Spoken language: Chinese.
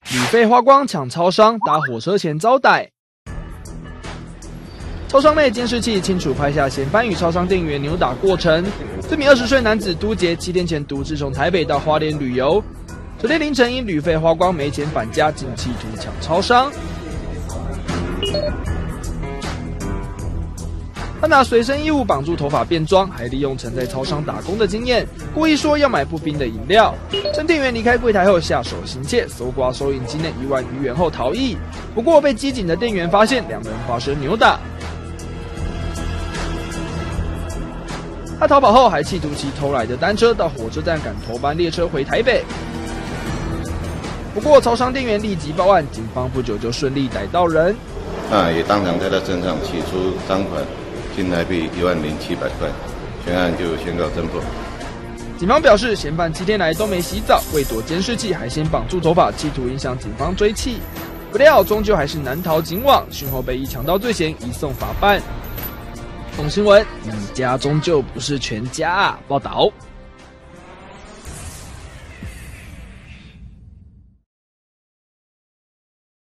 旅费花光抢超商，搭火车前遭逮。超商内监视器清楚拍下嫌犯与超商店员扭打过程。这名20岁男子都杰7天前独自从台北到花莲旅游，昨天凌晨因旅费花光没钱返家，竟企图抢超商。他拿随身衣物绑住头发变装，还利用曾在超商打工的经验，故意说要买不冰的饮料。趁店员离开柜台后下手行窃，搜刮收银机内1万余元后逃逸。不过被机警的店员发现，两人发生扭打。他逃跑后还企图骑偷来的单车到火车站赶头班列车回台北。不过超商店员立即报案，警方不久就顺利逮到人。 也当场在他身上起出赃款新台币10700块，全案就宣告侦破。 警方表示，嫌犯7天来都没洗澡，为躲监视器还先绑住头发，企图影响警方追缉。不料终究还是难逃警网，讯后被以强盗罪嫌移送法办。懂新闻，你家终究不是全家。报道。